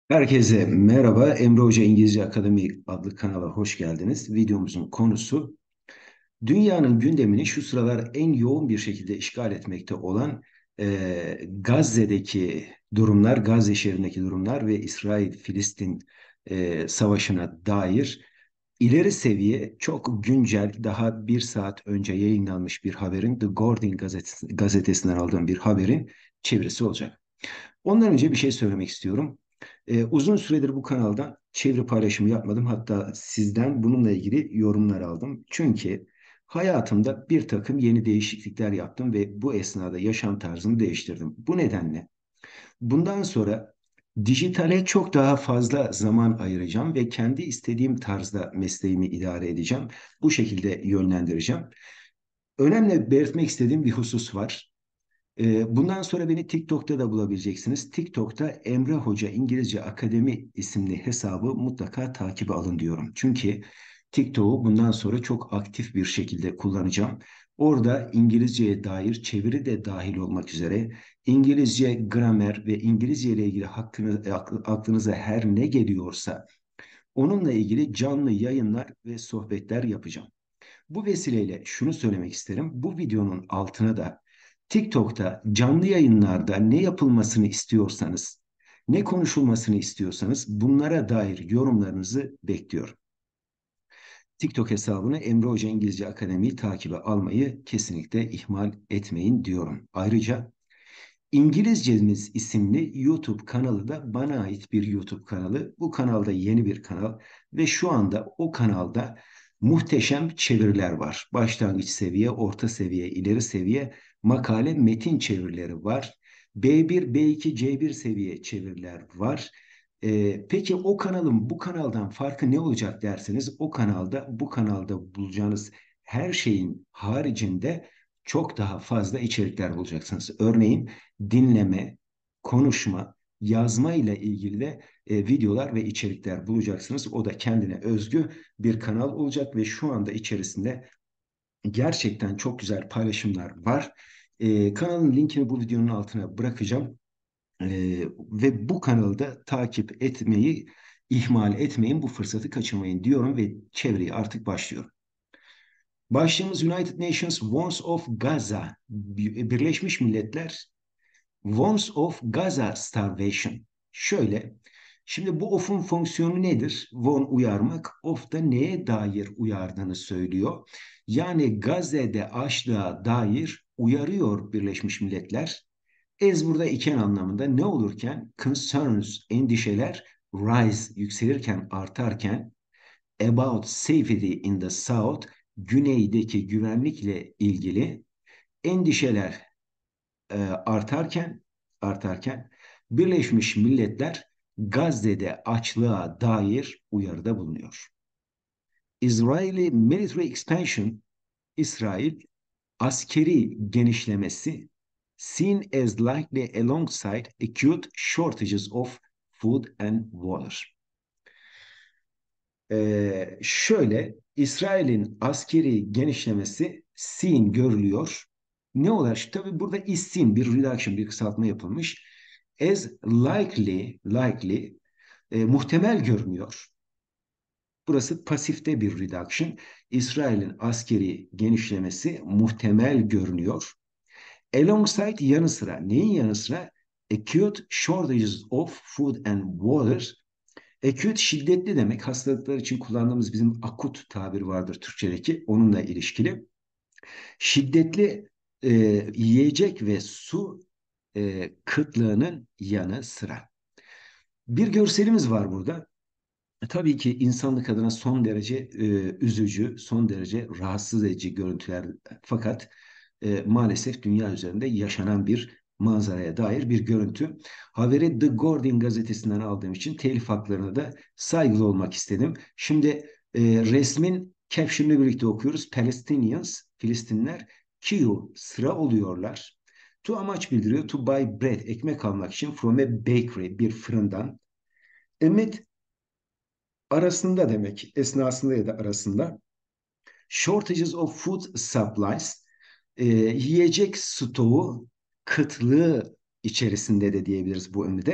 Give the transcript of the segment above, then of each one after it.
Herkese merhaba. Emre Hoca İngilizce Akademi adlı kanala hoş geldiniz. Videomuzun konusu dünyanın gündemini şu sıralar en yoğun bir şekilde işgal etmekte olan Gazze'deki durumlar, Gazze şehrindeki durumlar ve İsrail-Filistin savaşına dair ileri seviye çok güncel daha bir saat önce yayınlanmış bir haberin The Guardian gazetesinden aldığım bir haberin çevirisi olacak. Ondan önce bir şey söylemek istiyorum. Uzun süredir bu kanalda çeviri paylaşımı yapmadım. Hatta sizden bununla ilgili yorumlar aldım. Çünkü hayatımda bir takım yeni değişiklikler yaptım ve bu esnada yaşam tarzımı değiştirdim. Bu nedenle bundan sonra dijitale çok daha fazla zaman ayıracağım ve kendi istediğim tarzda mesleğimi idare edeceğim. Bu şekilde yönlendireceğim. Önemli belirtmek istediğim bir husus var. Bundan sonra beni TikTok'ta da bulabileceksiniz. TikTok'ta Emre Hoca İngilizce Akademi isimli hesabı mutlaka takibe alın diyorum. Çünkü TikTok'u bundan sonra çok aktif bir şekilde kullanacağım. Orada İngilizceye dair çeviri de dahil olmak üzere İngilizce gramer ve İngilizce ile ilgili aklınıza her ne geliyorsa onunla ilgili canlı yayınlar ve sohbetler yapacağım. Bu vesileyle şunu söylemek isterim. Bu videonun altına da TikTok'ta canlı yayınlarda ne yapılmasını istiyorsanız, ne konuşulmasını istiyorsanız bunlara dair yorumlarınızı bekliyorum. TikTok hesabını Emre Hoca İngilizce Akademi'yi takibe almayı kesinlikle ihmal etmeyin diyorum. Ayrıca İngilizcemiz isimli YouTube kanalı da bana ait bir YouTube kanalı. Bu kanalda yeni bir kanal ve şu anda o kanalda muhteşem çeviriler var. Başlangıç seviye, orta seviye, ileri seviye makale metin çevirileri var. B1, B2, C1 seviye çeviriler var. Peki o kanalın bu kanaldan farkı ne olacak derseniz bu kanalda bulacağınız her şeyin haricinde çok daha fazla içerikler bulacaksınız. Örneğin dinleme, konuşma, yazma ile ilgili de videolar ve içerikler bulacaksınız. O da kendine özgü bir kanal olacak ve şu anda içerisinde gerçekten çok güzel paylaşımlar var. Kanalın linkini bu videonun altına bırakacağım. E, Ve bu kanalı da takip etmeyi ihmal etmeyin, bu fırsatı kaçırmayın diyorum ve çevreye artık başlıyorum. Başlığımız United Nations Warns of Gaza. Birleşmiş Milletler Warns of Gaza Starvation. Şöyle, şimdi bu of'un fonksiyonu nedir? Warn uyarmak, of da neye dair uyardığını söylüyor. Yani Gazze'de açlığa dair uyarıyor Birleşmiş Milletler. Ez burada iken anlamında ne olurken concerns, endişeler rise, yükselirken, artarken about safety in the south, güneydeki güvenlikle ilgili endişeler artarken Birleşmiş Milletler Gazze'de açlığa dair uyarıda bulunuyor. Israeli military expansion, İsrail askeri genişlemesi seen as likely alongside acute shortages of food and water. Şöyle İsrail'in askeri genişlemesi seen görülüyor. Ne olarak? Tabii burada is seen bir reduction, bir kısaltma yapılmış. As likely muhtemel görünüyor. Burası pasifte bir reduction. İsrail'in askeri genişlemesi muhtemel görünüyor. Alongside yanı sıra, neyin yanı sıra? Acute shortages of food and water. Acute şiddetli demek. Hastalıklar için kullandığımız bizim akut tabir vardır Türkçedeki. Onunla ilişkili. Şiddetli e, yiyecek ve su kıtlığının yanı sıra. Bir görselimiz var burada. Tabii ki insanlık adına son derece üzücü, son derece rahatsız edici görüntüler. Fakat maalesef dünya üzerinde yaşanan bir manzaraya dair bir görüntü. Haberi The Guardian gazetesinden aldığım için telif haklarına da saygılı olmak istedim. Şimdi resmin caption'ını birlikte okuyoruz. Palestinians, Filistinler, queue, sıra oluyorlar. To amaç bildiriyor. To buy bread, ekmek almak için from a bakery, bir fırından. Amid arasında demek, esnasında ya da arasında. Shortages of food supplies, yiyecek stoğu kıtlığı içerisinde de diyebiliriz bu ünlüde.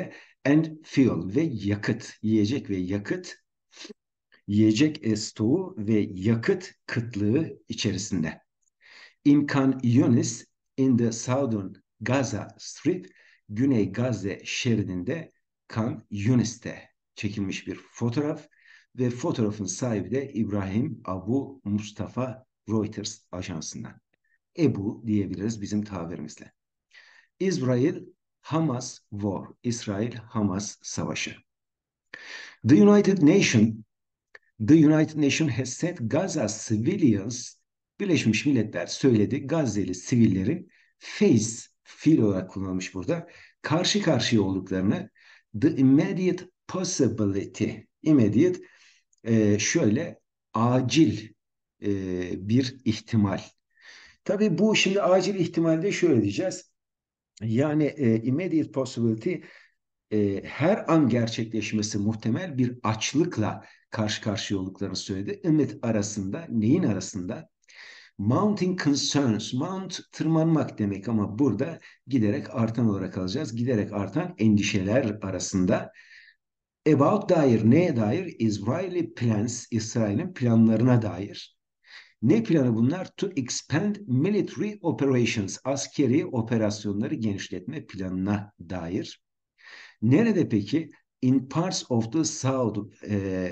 and fuel ve yakıt, yiyecek ve yakıt, yiyecek stoğu ve yakıt kıtlığı içerisinde. In Khan Yunis in the Southern Gaza Strip, Güney Gazze şeridinde Khan Yunis'te çekilmiş bir fotoğraf ve fotoğrafın sahibi de İbrahim Abu Mustafa, Reuters ajansından. Ebu diyebiliriz bizim tabirimizle. Israel-Hamas War, İsrail-Hamas savaşı. The United Nations The United Nations has said Gaza civilians, Birleşmiş Milletler söyledi, Gazze'li sivillerin face, fiil olarak kullanılmış burada, karşı karşıya olduklarını, the immediate possibility, immediate şöyle acil bir ihtimal. Tabii bu şimdi acil ihtimalde şöyle diyeceğiz. Yani immediate possibility her an gerçekleşmesi muhtemel bir açlıkla karşı karşıya olduklarını söyledi. Ümmet arasında, neyin arasında? Mounting concerns, mount tırmanmak demek ama burada giderek artan olarak alacağız. Giderek artan endişeler arasında. About dair, neye dair? Israeli plans, İsrail'in planlarına dair. Ne planı bunlar? To expand military operations, askeri operasyonları genişletme planına dair. Nerede peki? In parts of the south,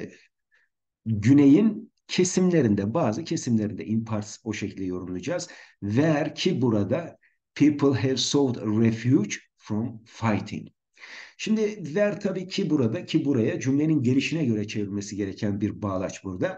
güneyin kesimlerinde, bazı kesimlerinde, in parts o şekilde yorumlayacağız. Where ki burada people have sought refuge from fighting. Şimdi where tabii ki burada, ki buraya cümlenin gelişine göre çevrilmesi gereken bir bağlaç burada.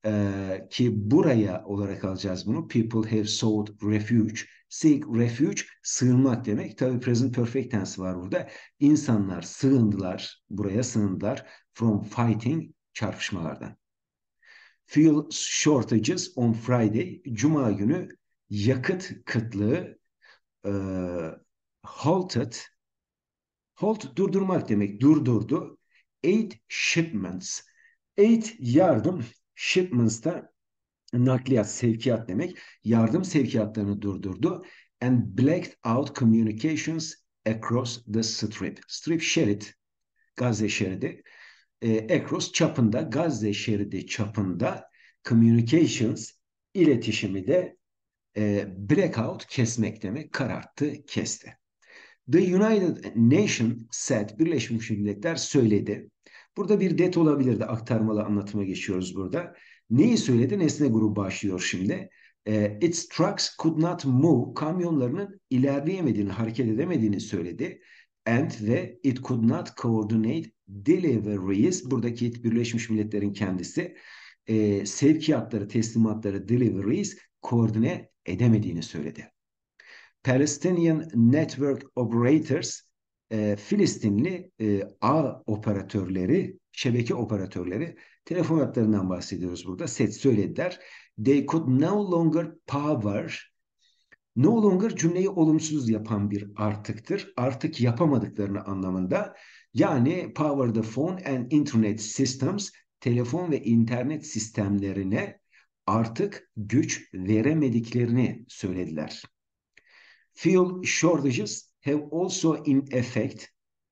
Ki buraya olarak alacağız bunu. People have sought refuge. Seek refuge, sığınmak demek. Tabii present perfect tense var burada. İnsanlar sığındılar, buraya sığındılar. From fighting, çarpışmalardan. Fuel shortages on Friday, Cuma günü yakıt kıtlığı e, halted, halt durdurmak demek, durdurdu. Aid shipments, aid yardım, shipments da nakliyat, sevkiyat demek. Yardım sevkiyatlarını durdurdu. And blacked out communications across the strip. Strip şerit, Gazze şeridi. Across çapında, Gazze şeridi çapında communications, iletişimi de blackout kesmek demek, kararttı, kesti. The United Nations said, Birleşmiş Milletler söyledi. Burada bir det olabilirdi, aktarmalı anlatıma geçiyoruz burada. Neyi söyledi? Nesne grubu başlıyor şimdi. Its trucks could not move, kamyonlarının ilerleyemediğini, hareket edemediğini söyledi. And ve it could not coordinate deliveries, buradaki it Birleşmiş Milletler'in kendisi, sevkiyatları, teslimatları, deliveries koordine edemediğini söyledi. Palestinian Network Operators, Filistinli ağ operatörleri, şebeke operatörleri, telefon hatlarından bahsediyoruz burada. Set söylediler. They could no longer power, no longer cümleyi olumsuz yapan bir artıktır. Artık yapamadıklarını anlamında. Yani power the phone and internet systems, telefon ve internet sistemlerine artık güç veremediklerini söylediler. Fuel shortages have also in effect,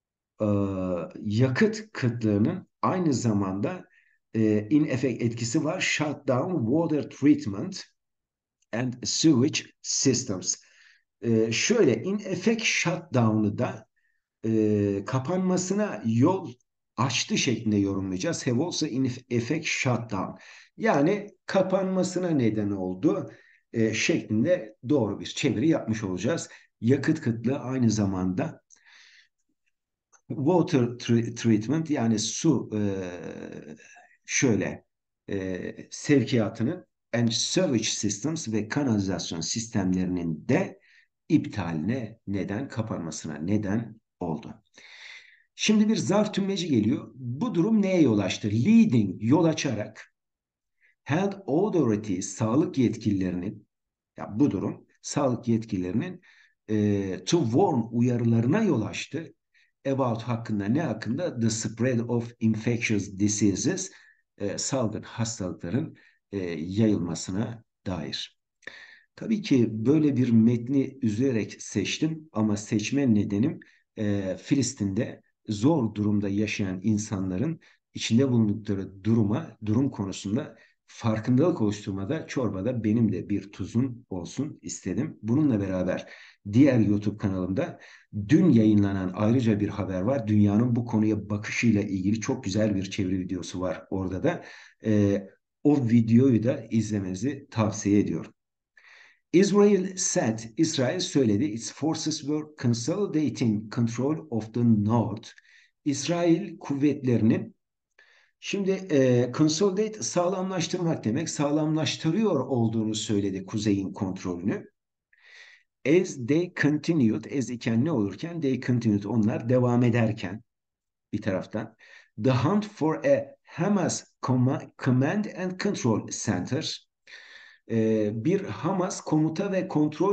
yakıt kıtlığının aynı zamanda in effect etkisi var. Shutdown water treatment and sewage systems. Şöyle in effect shutdown'ı da kapanmasına yol açtı şeklinde yorumlayacağız. Have also in effect shutdown. Yani kapanmasına neden oldu şeklinde doğru bir çeviri yapmış olacağız. Yakıt kıtlığı aynı zamanda water treatment, yani su şöyle sevkiyatının and sewage systems ve kanalizasyon sistemlerinin de iptaline neden, kapanmasına neden oldu. Şimdi bir zarf tümleci geliyor. Bu durum neye yol açtı? Leading, yol açarak, health authorities, sağlık yetkililerinin, ya bu durum sağlık yetkililerinin to warn, uyarılarına yol açtı. About hakkında, ne hakkında? The spread of infectious diseases, salgın hastalıkların yayılmasına dair. Tabii ki böyle bir metni üzülerek seçtim ama seçme nedenim Filistin'de zor durumda yaşayan insanların içinde bulundukları durum konusunda farkındalık oluşturmada çorbada benim de bir tuzum olsun istedim. Bununla beraber diğer YouTube kanalımda dün yayınlanan ayrıca bir haber var. Dünyanın bu konuya bakışıyla ilgili çok güzel bir çeviri videosu var orada da. O videoyu da izlemenizi tavsiye ediyorum. İsrail söyledi, its forces were consolidating control of the north. İsrail kuvvetlerinin şimdi consolidate sağlamlaştırmak demek, sağlamlaştırıyor olduğunu söyledi kuzeyin kontrolünü. As they continued, as iken ne olurken, they continued onlar devam ederken bir taraftan. The hunt for a Hamas command and control center, bir Hamas komuta ve kontrol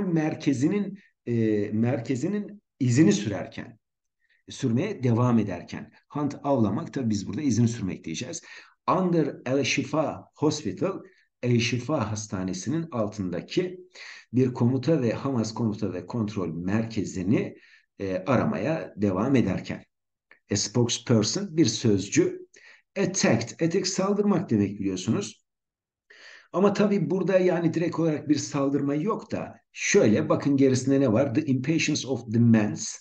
merkezinin izini sürmeye devam ederken, hunt avlamak, tabii biz burada izini sürmek diyeceğiz. Under El Shifa Hospital, El Shifa Hastanesi'nin altındaki bir komuta ve Hamas komuta ve kontrol merkezini aramaya devam ederken. A spokesperson, bir sözcü. Attack saldırmak demek biliyorsunuz. Ama tabii burada yani direkt olarak bir saldırma yok da şöyle bakın gerisinde ne var? The impatience of demands.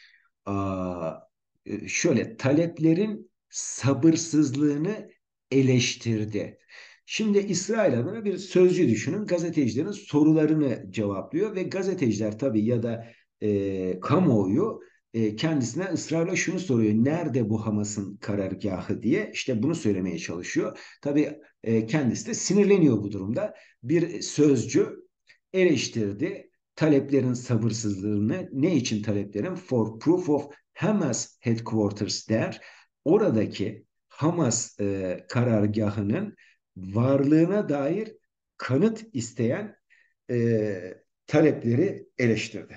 Şöyle taleplerin sabırsızlığını eleştirdi. Şimdi İsrail adına bir sözcü düşünün. Gazetecilerin sorularını cevaplıyor ve gazeteciler tabii ya da kamuoyu kendisine ısrarla şunu soruyor. Nerede bu Hamas'ın karargahı diye işte bunu söylemeye çalışıyor. Tabii kendisi de sinirleniyor bu durumda. Bir sözcü eleştirdi taleplerin sabırsızlığını. Ne için taleplerin? For proof of Hamas headquarters der. Oradaki Hamas karargahının varlığına dair kanıt isteyen talepleri eleştirdi.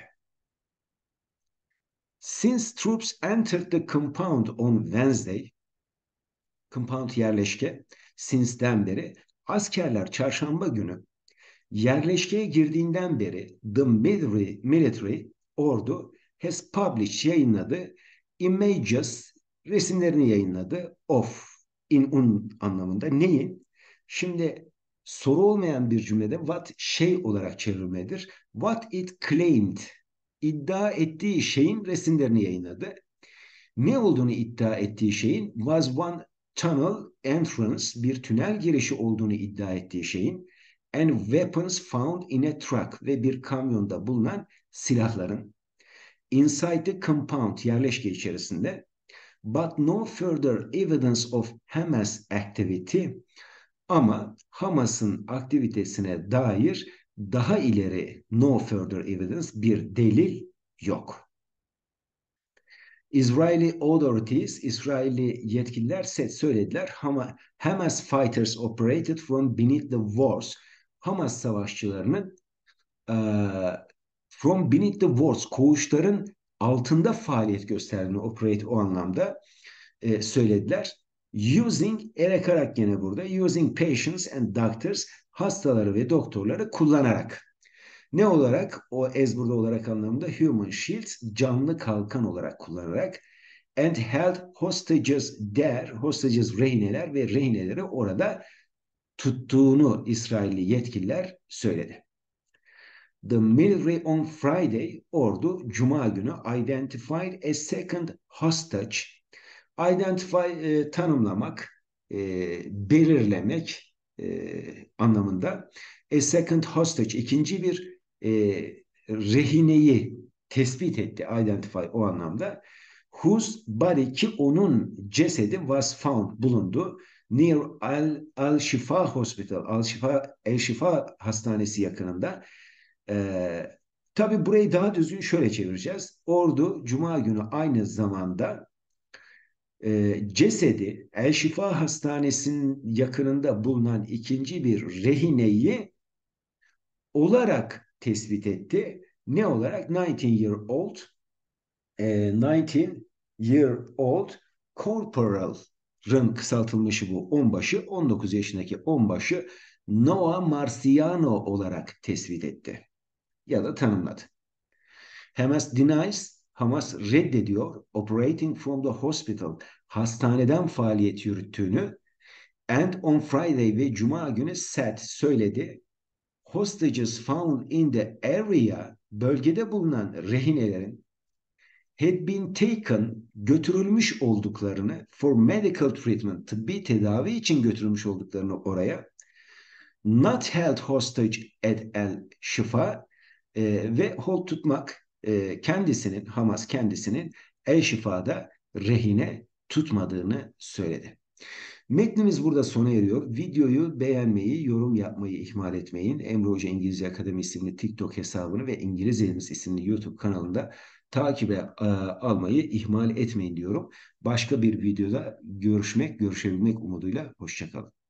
Since troops entered the compound on Wednesday, compound yerleşke, since'den beri, askerler çarşamba günü yerleşkeye girdiğinden beri the military ordu has published yayınladı images resimlerini yayınladı of anlamında neyin? Şimdi soru olmayan bir cümlede what şey olarak çevrilmedir. What it claimed iddia ettiği şeyin resimlerini yayınladı. Ne olduğunu iddia ettiği şeyin was one tunnel entrance bir tünel girişi olduğunu iddia ettiği şeyin and weapons found in a truck ve bir kamyonda bulunan silahların inside the compound yerleşke içerisinde but no further evidence of Hamas activity ama Hamas'ın aktivitesine dair daha ileri no further evidence bir delil yok. İsraili yetkililer söylediler. Hamas fighters operated from beneath the walls. Hamas savaşçılarının from beneath the walls, koğuşların altında faaliyet gösterdiğini operate o anlamda söylediler. Using, erekarak gene burada, using patients and doctors, hastaları ve doktorları kullanarak. Ne olarak? O as burada olarak anlamında human shields, canlı kalkan olarak kullanarak and held hostages there, hostages rehineler ve rehineleri orada tuttuğunu İsrailli yetkililer söyledi. The military on Friday, ordu Cuma günü identified a second hostage. Tanımlamak, belirlemek anlamında. A second hostage, ikinci bir rehineyi tespit etti. Identify o anlamda. Whose body, ki onun cesedi was found, bulundu. Near Al-Shifa Hospital, El-Shifa Hastanesi yakınında. Tabii burayı daha düzgün şöyle çevireceğiz. Ordu Cuma günü aynı zamanda cesedi El Şifa Hastanesi'nin yakınında bulunan ikinci bir rehineyi olarak tespit etti. Ne olarak? 19-year-old corporal'ın kısaltılmışı bu onbaşı, 19 yaşındaki onbaşı Noah Marciano olarak tespit etti ya da tanımladı. Hamas denies, Hamas reddediyor. Operating from the hospital, hastaneden faaliyet yürüttüğünü. And on Friday ve Cuma günü said, söyledi. Hostages found in the area, bölgede bulunan rehinelerin had been taken, götürülmüş olduklarını, for medical treatment, tıbbi tedavi için götürülmüş olduklarını oraya, not held hostage at el Şifa, ve hold tutmak, kendisinin, Hamas kendisinin El Şifa'da rehine tutmadığını söyledi. Metnimiz burada sona eriyor. Videoyu beğenmeyi, yorum yapmayı ihmal etmeyin. Emre Hoca İngilizce Akademi isimli TikTok hesabını ve İngiliz Elimiz isimli YouTube kanalında takibe almayı ihmal etmeyin diyorum. Başka bir videoda görüşebilmek umuduyla. Hoşça kalın.